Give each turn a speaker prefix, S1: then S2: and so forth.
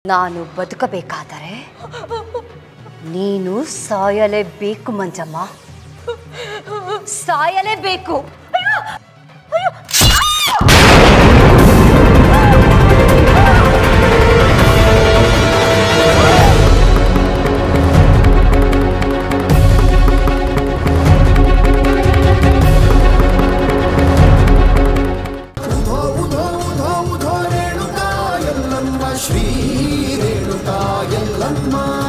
S1: ನಾನು ಬದುಕಬೇಕಾದರೆ ನೀನು ಸಾಯಲೇಬೇಕು ಮಂಜಮ್ಮ, ಸಾಯಲೇಬೇಕು.
S2: ಶ್ರೀ ರೇಣುಕಾ ಯಲ್ಲಮ್ಮ.